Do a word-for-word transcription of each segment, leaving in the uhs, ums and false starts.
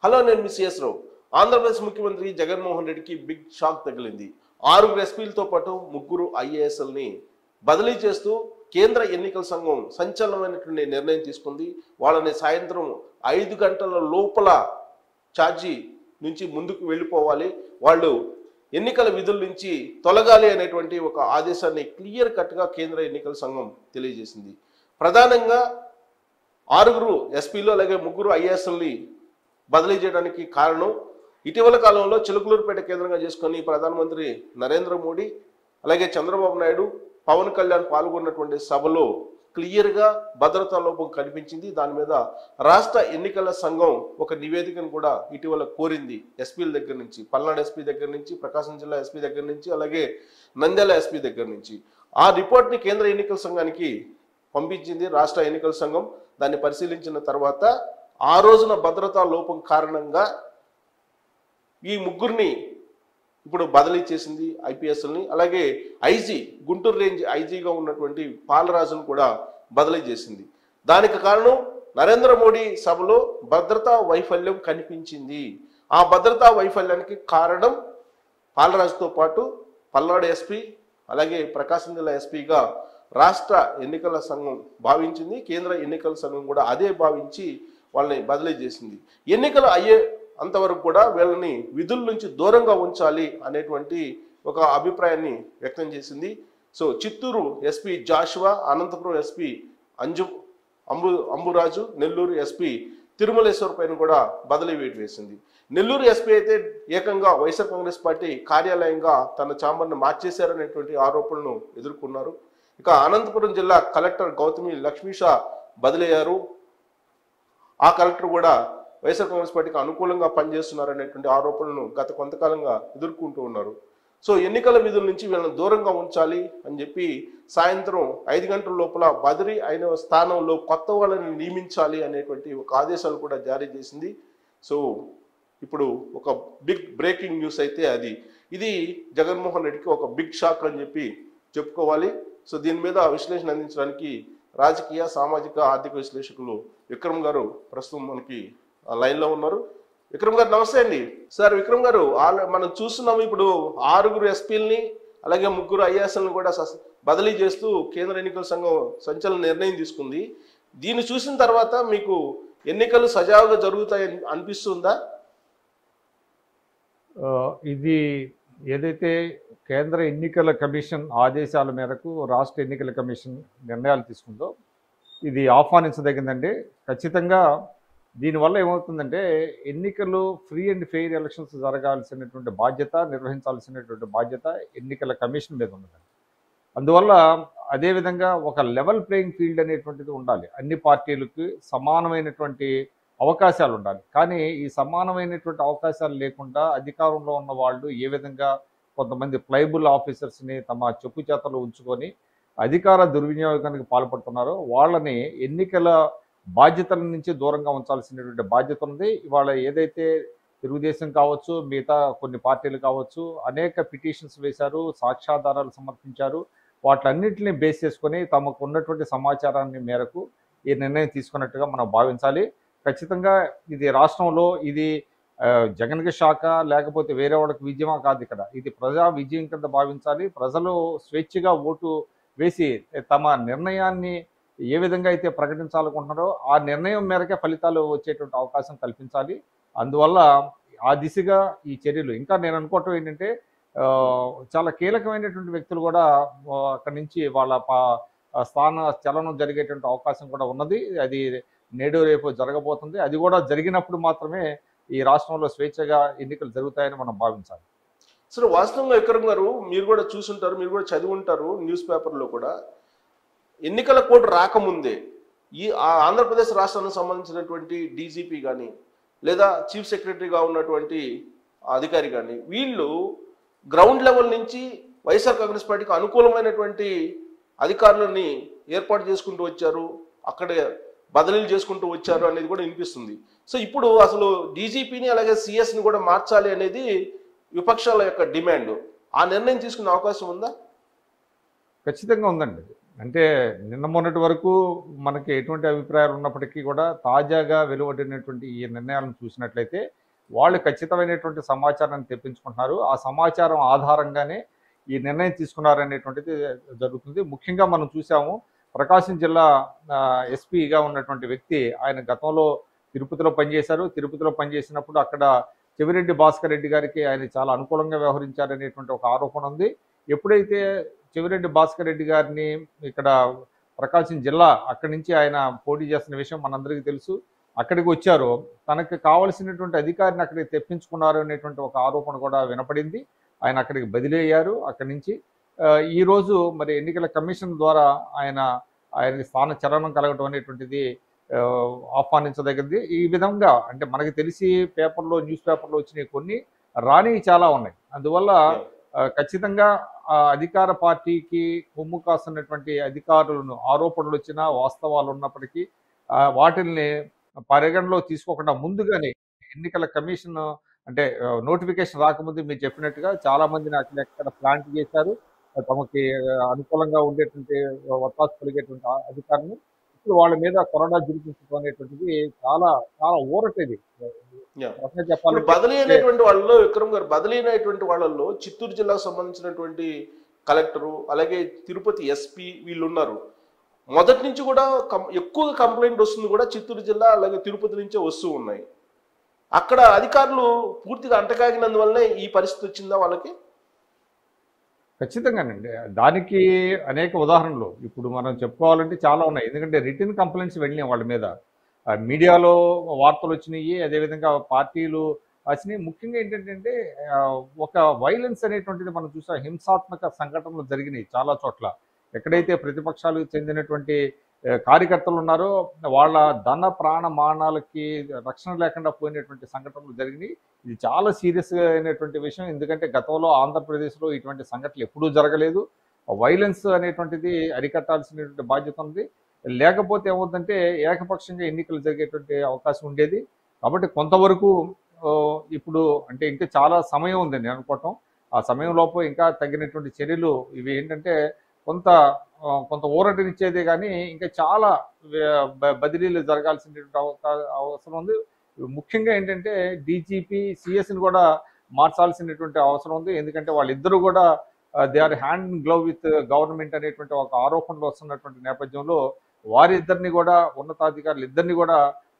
Hello, నేను మీ CS రావు. ఆంధ్రప్రదేశ్ ముఖ్యమంత్రి జగన్మోహన్ రెడ్డికి బిగ్ షాక్ తగిలింది. ఆరుగురు ఎస్పీలతో పాటు ముగ్గురు ఐఏఎస్ఎల్ని బదిలీ చేస్తూ కేంద్ర ఎన్నికల సంఘం సంచలనమైనటువంటి నిర్ణయం తీసుకుంది. వాళ్ళని సాయంత్రం ఐదు గంటల లోపల ఛార్జీ నుంచి ముందుకు వెళ్ళిపోవాలి, వాళ్ళు ఎన్నికల విధుల నుంచి తొలగాలి అనేటువంటి ఒక ఆదేశాన్ని క్లియర్ కట్గా కేంద్ర ఎన్నికల సంఘం తెలియజేసింది. ప్రధానంగా ఆరుగురు ఎస్పీలు అలాగే ముగ్గురు ఐఏఎస్ఎల్ని బదిలీ చేయడానికి కారణం, ఇటీవల కాలంలో చిలుకలూరుపేట కేంద్రంగా చేసుకొని ప్రధానమంత్రి నరేంద్ర మోడీ అలాగే చంద్రబాబు నాయుడు, పవన్ కళ్యాణ్ పాల్గొన్నటువంటి సభలో క్లియర్గా భద్రతా లోపం కనిపించింది. దాని మీద రాష్ట్ర ఎన్నికల సంఘం ఒక నివేదికను కూడా ఇటీవల కోరింది ఎస్పీల దగ్గర నుంచి, పల్నాడు ఎస్పీ దగ్గర నుంచి, ప్రకాశం జిల్లా ఎస్పీ దగ్గర నుంచి, అలాగే నంద్యాల ఎస్పీ దగ్గర నుంచి. ఆ రిపోర్ట్ని కేంద్ర ఎన్నికల సంఘానికి పంపించింది రాష్ట్ర ఎన్నికల సంఘం. దాన్ని పరిశీలించిన తర్వాత ఆ రోజున భద్రతా లోపం కారణంగా ఈ ముగ్గురిని ఇప్పుడు బదిలీ చేసింది ఐపీఎస్ఎల్ని. అలాగే ఐజీ, గుంటూరు రేంజ్ ఐజీగా ఉన్నటువంటి పాలరాజును కూడా బదిలీ చేసింది. దానికి కారణం నరేంద్ర మోడీ సభలో భద్రతా వైఫల్యం కనిపించింది. ఆ భద్రతా వైఫల్యానికి కారణం పాలరాజుతో పాటు పల్నాడు ఎస్పీ అలాగే ప్రకాశం జిల్లా ఎస్పీగా రాష్ట్ర ఎన్నికల సంఘం భావించింది. కేంద్ర ఎన్నికల సంఘం కూడా అదే భావించి వాళ్ళని బదిలీ చేసింది. ఎన్నికలు అయ్యే అంతవరకు కూడా వీళ్ళని విధుల నుంచి దూరంగా ఉంచాలి అనేటువంటి ఒక అభిప్రాయాన్ని వ్యక్తం చేసింది. So Chittoor SP Joshua, Anantapur SP Anju Ambu Amburaju, Nellore SP Tirumaleshwar పైన కూడా బదిలీ వేటు వేసింది. నెల్లూరు ఎస్పీ అయితే ఏకంగా వైఎస్ఆర్ కాంగ్రెస్ పార్టీ కార్యాలయంగా తన ఛాంబర్ను మార్చేశారనేటువంటి ఆరోపణలను ఎదుర్కొన్నారు. ఇక అనంతపురం జిల్లా కలెక్టర్ గౌతమి లక్ష్మీషా బదిలీ అయ్యారు. ఆ కలెక్టర్ కూడా వైఎస్ఆర్ కాంగ్రెస్ పార్టీకి అనుకూలంగా పనిచేస్తున్నారు అనేటువంటి ఆరోపణలను గత కొంతకాలంగా ఎదుర్కొంటూ ఉన్నారు. సో ఎన్నికల విధుల నుంచి వీళ్ళని దూరంగా ఉంచాలి అని చెప్పి సాయంత్రం ఐదు గంటల లోపల బదిలీ అయిన స్థానంలో కొత్త వాళ్ళని నియమించాలి అనేటువంటి ఒక ఆదేశాలు కూడా జారీ చేసింది. సో ఇప్పుడు ఒక బిగ్ బ్రేకింగ్ న్యూస్ అయితే అది. ఇది జగన్మోహన్ రెడ్డికి ఒక బిగ్ షాక్ అని చెప్పి చెప్పుకోవాలి. సో దీని మీద విశ్లేషణ అందించడానికి రాజకీయ, సామాజిక, ఆర్థిక విశ్లేషకులు విక్రమ్ గారు ప్రస్తుతం మనకి లైన్లో ఉన్నారు. విక్రమ్ గారు నమస్తే అండి. సార్ విక్రమ్ గారు, మనం చూస్తున్నాము ఇప్పుడు ఆరుగురు ఎస్పీలని అలాగే ముగ్గురు ఐఏఎస్ఎల్ని కూడా బదిలీ చేస్తూ కేంద్ర ఎన్నికల సంఘం సంచలన నిర్ణయం తీసుకుంది. దీన్ని చూసిన తర్వాత మీకు ఎన్నికలు సజావుగా జరుగుతాయని అనిపిస్తుందా? ఇది ఏదైతే కేంద్ర ఎన్నికల కమిషన్ ఆదేశాల మేరకు రాష్ట్ర ఎన్నికల కమిషన్ నిర్ణయాలు తీసుకుందో ఇది ఆహ్వానించదగిందండి. ఖచ్చితంగా దీనివల్ల ఏమవుతుందంటే ఎన్నికలు ఫ్రీ అండ్ ఫెయిర్ ఎలక్షన్స్ జరగాల్సినటువంటి బాధ్యత, నిర్వహించాల్సినటువంటి బాధ్యత ఎన్నికల కమిషన్ మీద ఉన్నదండి. అందువల్ల అదేవిధంగా ఒక లెవెల్ ప్లేయింగ్ ఫీల్డ్ అనేటువంటిది ఉండాలి. అన్ని పార్టీలకు సమానమైనటువంటి అవకాశాలు ఉండాలి. కానీ ఈ సమానమైనటువంటి అవకాశాలు లేకుండా అధికారంలో ఉన్న వాళ్ళు ఏ విధంగా కొంతమంది ప్లైబుల్ ఆఫీసర్స్ని తమ చెప్పు చేతలు ఉంచుకొని అధికార దుర్వినియోగానికి పాల్పడుతున్నారో వాళ్ళని ఎన్నికల బాధ్యతల నుంచి దూరంగా ఉంచాల్సినటువంటి బాధ్యత ఉంది. ఇవాళ ఏదైతే తెలుగుదేశం కావచ్చు, మిగతా కొన్ని పార్టీలు కావచ్చు అనేక పిటిషన్స్ వేశారు, సాక్ష్యాధారాలు సమర్పించారు. వాటిలన్నింటినీ బేస్ చేసుకొని తమకు ఉన్నటువంటి సమాచారాన్ని మేరకు ఈ నిర్ణయం తీసుకున్నట్టుగా మనం భావించాలి. ఖచ్చితంగా ఇది రాష్ట్రంలో ఇది జగన్కి షాక లేకపోతే వేరే వాళ్ళకి విజయమా కాదు, ఇక్కడ ఇది ప్రజా విజయం కింద భావించాలి. ప్రజలు స్వేచ్ఛగా ఓటు వేసి తమ నిర్ణయాన్ని ఏ విధంగా అయితే ప్రకటించాలనుకుంటున్నారో ఆ నిర్ణయం మేరకే ఫలితాలు వచ్చేటువంటి అవకాశం కల్పించాలి. అందువల్ల ఆ దిశగా ఈ చర్యలు, ఇంకా నేను అనుకోవటం ఏంటంటే చాలా కీలకమైనటువంటి వ్యక్తులు కూడా అక్కడి నుంచి వాళ్ళ స్థాన చలనం జరిగేటువంటి అవకాశం కూడా ఉన్నది. అది నేడు రేపు జరగబోతుంది. అది కూడా జరిగినప్పుడు మాత్రమే ఈ రాష్ట్రంలో స్వేచ్ఛగా ఎన్నికలు జరుగుతాయని మనం భావించాలి. సరే, వాస్తవంగా విక్రమ్ గారు మీరు కూడా చూసుంటారు, మీరు కూడా చదివి ఉంటారు న్యూస్ పేపర్లో కూడా, ఎన్నికల కోడ్ రాకముందే ఈ ఆంధ్రప్రదేశ్ రాష్ట్రానికి సంబంధించినటువంటి డీజీపీ కానీ లేదా చీఫ్ సెక్రటరీగా ఉన్నటువంటి అధికారి కానీ వీళ్ళు గ్రౌండ్ లెవెల్ నుంచి వైఎస్ఆర్ కాంగ్రెస్ పార్టీకి అనుకూలమైనటువంటి అధికారులని ఏర్పాటు చేసుకుంటూ వచ్చారు, అక్కడే బదిలీలు చేసుకుంటూ వచ్చారు అనేది కూడా వినిపిస్తుంది. సో ఇప్పుడు అసలు డీజీపీని అలాగే సిఎస్ని కూడా మార్చాలి అనేది విపక్షాల యొక్క డిమాండ్. ఆ నిర్ణయం తీసుకునే అవకాశం ఉందా? ఖచ్చితంగా ఉందండి. అంటే నిన్న మొన్నటి వరకు మనకి ఎటువంటి అభిప్రాయాలు ఉన్నప్పటికీ కూడా తాజాగా వెలువడినటువంటి ఈ నిర్ణయాలను చూసినట్లయితే వాళ్ళు ఖచ్చితమైనటువంటి సమాచారాన్ని తెప్పించుకుంటున్నారు. ఆ సమాచారం ఆధారంగానే ఈ నిర్ణయం తీసుకున్నారనేటువంటిది జరుగుతుంది. ముఖ్యంగా మనం చూసాము, ప్రకాశం జిల్లా ఎస్పీగా ఉన్నటువంటి వ్యక్తి ఆయన గతంలో తిరుపతిలో పనిచేశారు. తిరుపతిలో పనిచేసినప్పుడు అక్కడ చెవిరెడ్డి భాస్కర్ రెడ్డి గారికి ఆయన చాలా అనుకూలంగా వ్యవహరించారనేటువంటి ఒక ఆరోపణ ఉంది. ఎప్పుడైతే చెవిరెడ్డి భాస్కర్ రెడ్డి గారిని ఇక్కడ ప్రకాశం జిల్లా అక్కడి నుంచి ఆయన పోటీ చేస్తున్న విషయం మనందరికీ తెలుసు, అక్కడికి వచ్చారు, తనకు కావలసినటువంటి అధికారిని అక్కడికి తెప్పించుకున్నారు అనేటువంటి ఒక ఆరోపణ కూడా వినపడింది. ఆయన అక్కడికి బదిలీ అయ్యారు. అక్కడి నుంచి ఈరోజు మరి ఎన్నికల కమిషన్ ద్వారా ఆయన ఆయనకి స్థాన చలనం కలగడం అనేటువంటిది ఆహ్వానించదగింది. ఈ విధంగా అంటే మనకి తెలిసి పేపర్లో న్యూస్ పేపర్లో వచ్చినవి కొన్ని, రానివి చాలా ఉన్నాయి. అందువల్ల ఖచ్చితంగా అధికార పార్టీకి కొమ్ము కాస్తున్నటువంటి అధికారులను ఆరోపణలు వచ్చినా వాస్తవాలు ఉన్నప్పటికీ వాటిల్ని పరిగణలో తీసుకోకుండా ముందుగానే ఎన్నికల కమిషన్ అంటే నోటిఫికేషన్ రాకముందు మీరు చెప్పినట్టుగా చాలా మందిని అక్కడెక్కడ ప్లాంట్ చేశారు. తమకి అనుకూలంగా ఉండేటువంటి వత్తాసు కలిగేటువంటి అధికారులు ఇప్పుడు వాళ్ళ మీద కొరడా జరిపించడం అనేటువంటిది చాలా చాలా ఊరటది. చెప్పాలి బదిలీ అయినటువంటి వాళ్ళలో విక్రమ్ గారు బదిలీ అయినటువంటి వాళ్ళల్లో చిత్తూరు జిల్లాకు సంబంధించినటువంటి కలెక్టరు అలాగే తిరుపతి ఎస్పీ వీళ్ళు ఉన్నారు. మొదటి నుంచి కూడా ఎక్కువ కంప్లైంట్ వస్తుంది కూడా చిత్తూరు జిల్లా అలాగే తిరుపతి నుంచే వస్తూ ఉన్నాయి. అక్కడ అధికారులు పూర్తిగా అంటకాగినందువల్లనే ఈ పరిస్థితి వచ్చిందా వాళ్ళకి? ఖచ్చితంగానండి, దానికి అనేక ఉదాహరణలు ఇప్పుడు మనం చెప్పుకోవాలంటే చాలా ఉన్నాయి. ఎందుకంటే రిటర్న్ కంప్లైంట్స్ వెళ్ళినాయి వాళ్ళ మీద, మీడియాలో వార్తలు వచ్చినాయి, అదేవిధంగా పార్టీలు వచ్చినాయి. ముఖ్యంగా ఏంటంటే ఒక వైలెన్స్ అనేటువంటిది మనం చూసాం, హింసాత్మక సంఘటనలు జరిగినాయి చాలా చోట్ల. ఎక్కడైతే ప్రతిపక్షాలకు చెందినటువంటి కార్యకర్తలు ఉన్నారో వాళ్ళ ధన ప్రాణ మానాలకి రక్షణ లేకుండా పోయినటువంటి సంఘటనలు జరిగినాయి. ఇది చాలా సీరియస్ అయినటువంటి విషయం. ఎందుకంటే గతంలో ఆంధ్రప్రదేశ్లో ఇటువంటి సంఘటనలు ఎప్పుడూ జరగలేదు. వైలెన్స్ అనేటువంటిది అరికట్టాల్సినటువంటి బాధ్యత ఉంది. లేకపోతే ఏమవుతుందంటే ఏకపక్షంగా ఎన్నికలు జరిగేటువంటి అవకాశం ఉండేది. కాబట్టి కొంతవరకు ఇప్పుడు అంటే ఇంకా చాలా సమయం ఉంది నేను అనుకోవటం. ఆ సమయంలోపు ఇంకా తగినటువంటి చర్యలు ఇవి ఏంటంటే కొంత కొంత ఊరటనిచ్చేదే కానీ ఇంకా చాలా బదిలీలు జరగాల్సినటువంటి అవసరం ఉంది. ముఖ్యంగా ఏంటంటే డీజీపీ సిఎస్ని కూడా మార్చాల్సినటువంటి అవసరం ఉంది. ఎందుకంటే వాళ్ళిద్దరూ కూడా they are hand in glove with government అనేటువంటి ఒక ఆరోపణలు వస్తున్నటువంటి నేపథ్యంలో వారిద్దరిని కూడా ఉన్నతాధికారులు ఇద్దరిని కూడా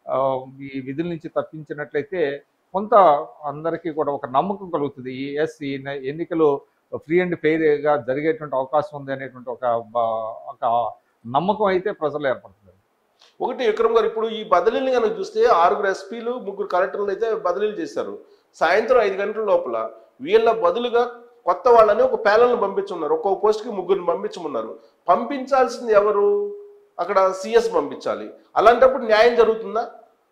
ఈ విధుల నుంచి తప్పించినట్లయితే కొంత అందరికీ కూడా ఒక నమ్మకం కలుగుతుంది. ఈ ఎస్ ఈ ఎన్నికలు ఫ్రీ అండ్ ఫెయిర్గా జరిగేటువంటి అవకాశం ఉంది అనేటువంటి ఒక ఒక నమ్మకం అయితే ప్రజలు ఏర్పడుతుంది. ఒకటి విక్రమ్ గారు, ఇప్పుడు ఈ బదిలీని కనుక చూస్తే ఆరుగురు ఎస్పీలు ముగ్గురు కలెక్టర్లు అయితే బదిలీలు చేశారు. సాయంత్రం ఐదు గంటల లోపల వీళ్ళ బదులుగా కొత్త వాళ్ళని ఒక ప్యానల్ని పంపించున్నారు. ఒక్కొక్క పోస్ట్కి ముగ్గురిని పంపించమన్నారు. పంపించాల్సింది ఎవరు? అక్కడ సిఎస్ పంపించాలి. అలాంటప్పుడు న్యాయం జరుగుతుందా?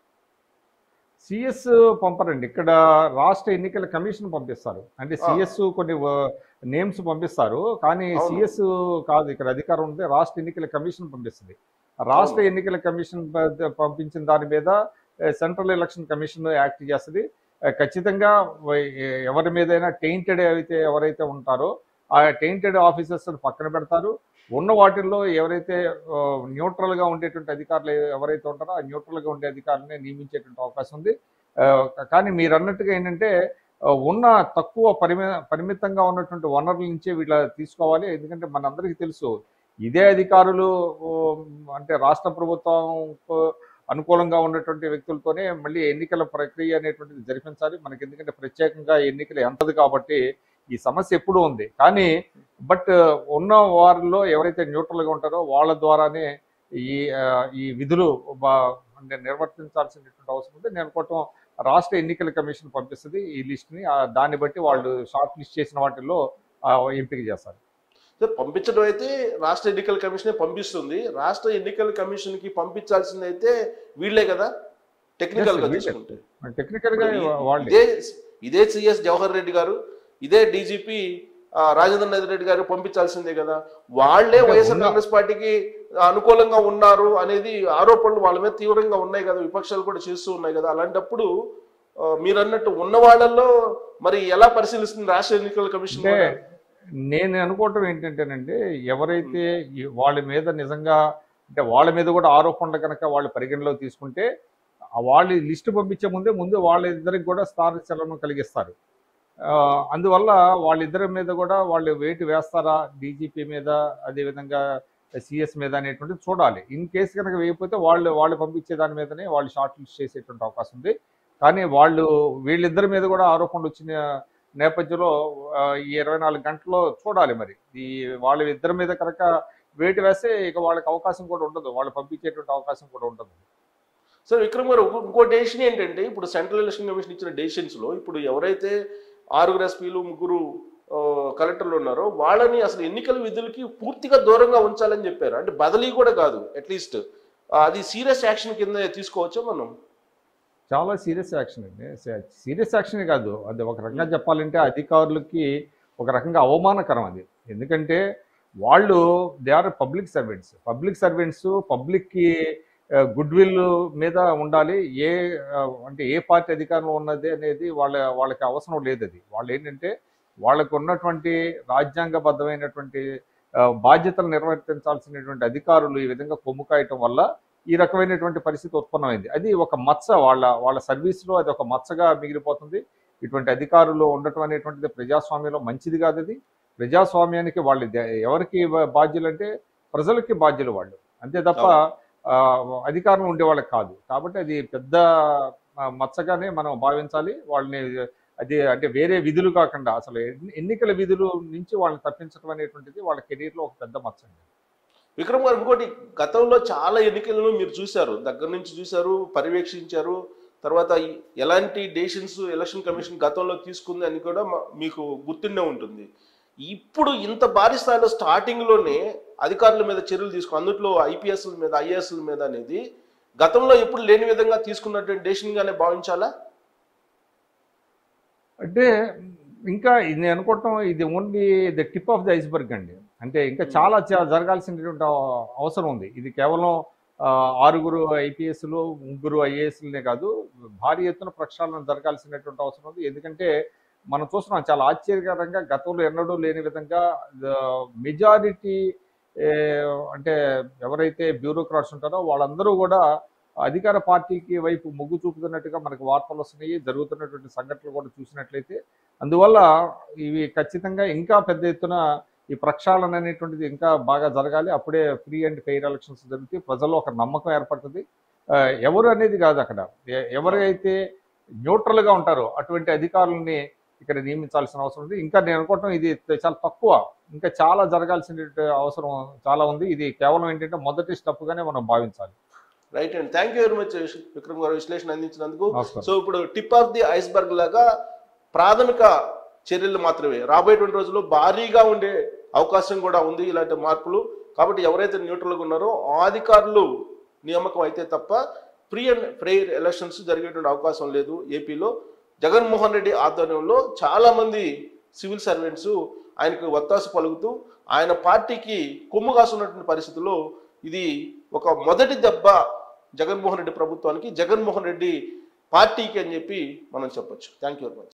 సిఎస్ పంపరండి, ఇక్కడ రాష్ట్ర ఎన్నికల కమిషన్ పంపిస్తారు. అంటే సిఎస్ కొన్ని నేమ్స్ పంపిస్తారు, కానీ సిఎస్ కాదు ఇక్కడ అధికారం ఉంది, రాష్ట్ర ఎన్నికల కమిషన్ పంపిస్తుంది. రాష్ట్ర ఎన్నికల కమిషన్ పంపించిన దాని మీద సెంట్రల్ ఎలక్షన్ కమిషన్ యాక్ట్ చేస్తుంది. ఖచ్చితంగా ఎవరి మీదైనా టెయింటెడ్ అయితే ఎవరైతే ఉంటారో ఆ టెయింటెడ్ ఆఫీసర్స్ పక్కన పెడతారు. ఉన్న వాటిల్లో ఎవరైతే న్యూట్రల్గా ఉండేటువంటి అధికారులు ఎవరైతే ఉంటారో ఆ న్యూట్రల్గా ఉండే అధికారులనే నియమించేటువంటి అవకాశం ఉంది. కానీ మీరు అన్నట్టుగా ఏంటంటే ఉన్న తక్కువ పరిమి పరిమితంగా ఉన్నటువంటి వనరుల నుంచే వీళ్ళ తీసుకోవాలి. ఎందుకంటే మనందరికీ తెలుసు, ఇదే అధికారులు అంటే రాష్ట్ర ప్రభుత్వం అనుకూలంగా ఉన్నటువంటి వ్యక్తులతోనే మళ్ళీ ఎన్నికల ప్రక్రియ అనేటువంటిది జరిపించాలి మనకి. ఎందుకంటే ప్రత్యేకంగా ఎన్నికలు ఎంతది కాబట్టి ఈ సమస్య ఎప్పుడూ ఉంది. కానీ బట్ ఉన్న వారిలో ఎవరైతే న్యూట్రల్గా ఉంటారో వాళ్ళ ద్వారానే ఈ ఈ విధులు అంటే నిర్వర్తించాల్సినటువంటి అవసరం ఉంది. నేను అనుకోవటం రాష్ట్ర ఎన్నికల కమిషన్ పంపిస్తుంది ఈ లిస్ట్ని, దాన్ని బట్టి వాళ్ళు షార్ట్ లిస్ట్ చేసిన వాటిల్లో ఎంపిక చేస్తారు. పంపించడం అయితే రాష్ట్ర ఎన్నికల కమిషనే పంపిస్తుంది. రాష్ట్ర ఎన్నికల కమిషన్కి పంపించాల్సింది అయితే వీళ్ళే కదా టెక్నికల్ గా తీసుకుంటే. టెక్నికల్ గా ఇదే ఇదే సిఎస్ జవహర్ రెడ్డి గారు, ఇదే డీజీపీ రాజేంద్ర రెడ్డి గారు పంపించాల్సిందే కదా. వాళ్లే వైఎస్ఆర్ కాంగ్రెస్ పార్టీకి అనుకూలంగా ఉన్నారు అనేది ఆరోపణలు వాళ్ళ మీద తీవ్రంగా ఉన్నాయి కదా, విపక్షాలు కూడా చేస్తూ ఉన్నాయి కదా. అలాంటప్పుడు మీరు అన్నట్టు ఉన్న వాళ్ళల్లో మరి ఎలా పరిశీలిస్తుంది రాష్ట్ర ఎన్నికల కమిషన్? నేను అనుకోవటం ఏంటంటేనండి, ఎవరైతే ఈ వాళ్ళ మీద నిజంగా అంటే వాళ్ళ మీద కూడా ఆరోపణలు కనుక వాళ్ళు పరిగణలోకి తీసుకుంటే ఆ వాళ్ళు లిస్టు పంపించే ముందే ముందు వాళ్ళిద్దరికి కూడా స్థానచలనం కలిగిస్తారు. ఆ, అందువల్ల వాళ్ళిద్దరి మీద కూడా వాళ్ళు వేటు వేస్తారా డీజీపీ మీద, అదేవిధంగా సిఎస్ మీద అనేటువంటిది చూడాలి. ఇన్ కేసు కనుక వేయకపోతే వాళ్ళు వాళ్ళు పంపించే దాని మీదనే వాళ్ళు షార్ట్ లిస్ట్ చేసేటువంటి అవకాశం ఉంది. కానీ వాళ్ళు వీళ్ళిద్దరి మీద కూడా ఆరోపణలు వచ్చిన నేపథ్యంలో ఆ, ఈ ఇరవై నాలుగు గంటల్లో చూడాలి మరి. ఈ వాళ్ళ ఇద్దరి మీద కనుక వేటు వేస్తే ఇక వాళ్ళకి అవకాశం కూడా ఉండదు, వాళ్ళు పంపించేటువంటి అవకాశం కూడా ఉండదు. సార్ విక్రమ్ గారు, ఇంకో- ఇంకో డెసిషన్ ఏంటంటే, ఇప్పుడు సెంట్రల్ ఎలక్షన్ కమిషన్ ఇచ్చిన డెసిషన్స్ లో ఇప్పుడు ఎవరైతే ఆరుగురు ఎస్పీలు ముగ్గురు ఆ, కలెక్టర్లు ఉన్నారో వాళ్ళని అసలు ఎన్నికల విధులకి పూర్తిగా దూరంగా ఉంచాలని చెప్పారు. అంటే బదిలీ కూడా కాదు, అట్లీస్ట్ అది సీరియస్ యాక్షన్ కింద తీసుకోవచ్చా మనం? చాలా సీరియస్ యాక్షన్ అండి. సీరియస్ యాక్షన్ కాదు, అది ఒక రకంగా చెప్పాలంటే అధికారులకి ఒక రకంగా అవమానకరం అది. ఎందుకంటే వాళ్ళు they are public servants. Public servants పబ్లిక్కి గుడ్ విల్ మీద ఉండాలి. ఏ ఆ, అంటే ఏ పార్టీ అధికారంలో ఉన్నది అనేది వాళ్ళ వాళ్ళకి అవసరం లేదు. అది వాళ్ళు ఏంటంటే వాళ్ళకు ఉన్నటువంటి రాజ్యాంగబద్ధమైనటువంటి ఆ, బాధ్యతలు నిర్వర్తించాల్సినటువంటి అధికారులు ఈ విధంగా కొమ్ము కాయటం వల్ల ఈ రకమైనటువంటి పరిస్థితి ఉత్పన్నమైంది. అది ఒక మచ్చ, వాళ్ళ వాళ్ళ సర్వీస్లో అది ఒక మచ్చగా మిగిలిపోతుంది. ఇటువంటి అధికారులు ఉండటం అనేటువంటిది ప్రజాస్వామ్యంలో మంచిది కాదు. అది ప్రజాస్వామ్యానికి వాళ్ళు ద- ఎవరికి బా- బాధ్యులు అంటే ప్రజలకి బాధ్యులు వాళ్ళు, అంతే తప్ప ఆ, అధికారం ఉండే వాళ్ళకి కాదు. కాబట్టి అది పెద్ద ఆ, మచ్చగానే మనం భావించాలి వాళ్ళని. అది అంటే వేరే విధులు కాకుండా అసలు ఎన్ని- ఎన్నికల విధులు నుంచి వాళ్ళని తప్పించడం అనేటువంటిది వాళ్ళ కెరీర్లో ఒక పెద్ద మచ్చ అండి. విక్రమ్ గారు, ఇంకోటి, గతంలో చాలా ఎన్నికలను మీరు చూశారు, దగ్గర నుంచి చూశారు, పర్యవేక్షించారు. తర్వాత ఈ ఎలాంటి డెసిషన్స్ ఎలక్షన్ కమిషన్ గతంలో తీసుకుంది అని కూడా మ- మీకు గుర్తుండే ఉంటుంది. ఇప్పుడు ఇంత భారీ స్థాయిలో స్టార్టింగ్లోనే అధికారుల మీద చర్యలు తీసుకు, అందులో ఐపీఎస్ల మీద ఐఏఎస్ల మీద అనేది గతంలో ఎప్పుడు లేని విధంగా తీసుకున్నటువంటి డెసిషన్గానే భావించాలా? అంటే ఇంకా ఇది నేను అనుకోవటం ఇది only the tip of the iceberg అండి. అంటే ఇంకా చాలా చా- జరగాల్సినటువంటి అవ- అవసరం ఉంది. ఇది కేవలం ఆ, ఆరుగురు ఐపీఎస్లు ముగ్గురు ఐఏఎస్లనే కాదు, భారీ ఎత్తున ప్రక్షాళన జరగాల్సినటువంటి అవసరం ఉంది. ఎందుకంటే మనం చూస్తున్నాం చాలా ఆశ్చర్యకరంగా గతంలో ఎన్నడూ లేని విధంగా మెజారిటీ అంటే ఎవరైతే బ్యూరోక్రాట్స్ ఉంటారో వాళ్ళందరూ కూడా అధికార పార్టీకి వైపు మొగ్గు చూపుతున్నట్టుగా మనకు వార్తలు వస్తున్నాయి. జరుగుతున్నటువంటి సంఘటనలు కూడా చూసినట్లయితే అందువల్ల ఇవి ఖచ్చితంగా ఇంకా పెద్ద ఎత్తున ఈ ప్రక్షాళన అనేటువంటిది ఇంకా బాగా జరగాలి. అప్పుడే ఫ్రీ అండ్ ఫెయిర్ ఎలక్షన్స్ జరిగితే ప్రజల్లో ఒక నమ్మకం ఏర్పడుతుంది. ఆ, ఎవరు అనేది కాదు అక్కడ, ఎ- ఎవరైతే న్యూట్రల్గా ఉంటారో అటువంటి అధికారులని ఇక్కడ నియమించాల్సిన అవసరం ఉంది. ఇంకా నేను అనుకోవటం ఇది చాలా తక్కువ, ఇంకా చాలా జరగాల్సిన అవసరం చాలా ఉంది. ఇది కేవలం ఏంటంటే మొదటి స్టెప్గానే మనం భావించాలి. Right and thank you very much Vikram గారు విశ్లేషణ అందించినందుకు. నమస్కారం. సో ఇప్పుడు టిప్ ఆఫ్ ది ఐస్బర్గ్ లాగా ప్రాథమిక చర్యలు మాత్రమే, రాబోయేటువంటి రోజుల్లో భారీగా ఉండే అవకాశం కూడా ఉంది ఇలాంటి మార్పులు. కాబట్టి ఎవరైతే న్యూట్రల్గా ఉన్నారో ఆ అధికారులు నియామకం అయితే తప్ప ఫ్రీ అండ్ ఫెయిర్ ఎలక్షన్స్ జరిగేటువంటి అవకాశం లేదు. ఏపీలో జగన్మోహన్ రెడ్డి ఆధ్వర్యంలో చాలా మంది సివిల్ సర్వెంట్స్ ఆయనకు ఒత్తాసు పలుకుతూ ఆయన పార్టీకి కొమ్ము కాసున్నటువంటి పరిస్థితుల్లో ఇది ఒక మొదటి దెబ్బ జగన్మోహన్ రెడ్డి ప్రభుత్వానికి, జగన్మోహన్ రెడ్డి పార్టీకి అని చెప్పి మనం చెప్పొచ్చు. Thank you very much.